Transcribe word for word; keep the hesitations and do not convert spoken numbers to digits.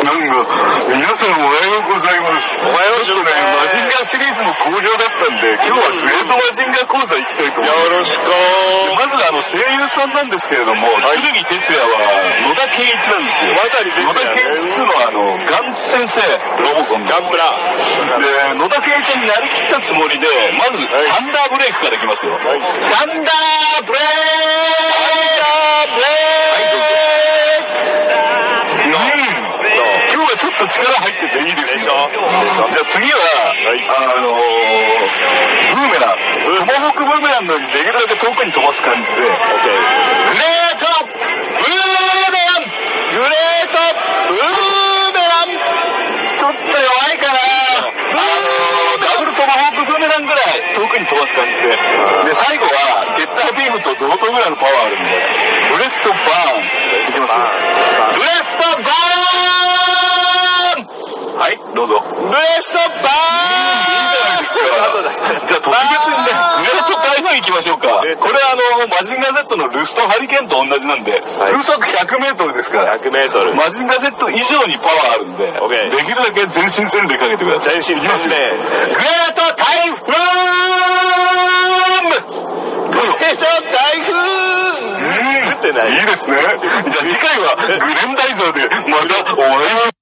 なんか、皆さんおはようございます。 おはようちょっとね、マジンガーシリーズも好評だったんで、今日はグレートマジンガー講座行きたいと思います。 よろしくまずあの、声優さんなんですけれども、 はい剣哲也は野田圭一なんですよ。 渡哲也野田圭一っていうのはあの、ガンツ先生、ロボコンの。 ガンプラ。 で、野田圭一になりきったつもりで、まず、サンダーブレイクからいきますよ。 はいサンダーブレイクサンダーブレイクうん。今日はちょっと力入ってていいですよ。 でしょじゃあ次は、 いあのー、ブーメラン。トマホークブーメランのようにできるだけ遠くに飛ばす感じで、 オッケー。 グレートブーメラングレートブーメラン。 ちょっと弱いかなあのー、ダブルトマホークブーメランぐらい遠くに飛ばす感じで。で、最後は、ゲッタービームと同等ぐらいのパワーあるんで、ブレストバーンいきますよ。ブレストバーンはい、どうぞ。 ブレストバーン。 じゃあ特別にね、グレート台風行きましょうか。これあの、マジンガー Z のルストハリケーンと同じなんで、風速ひゃくメートルですから、 ひゃくメートル。 マジンガー Z 以上にパワーあるんで、 オッケーできるだけ全身全霊かけてください。 全身全霊。 グレート台風グレート台風うん降ってない。 いいですね。じゃあ次回はグレンダイザーでまたお会いしましょう。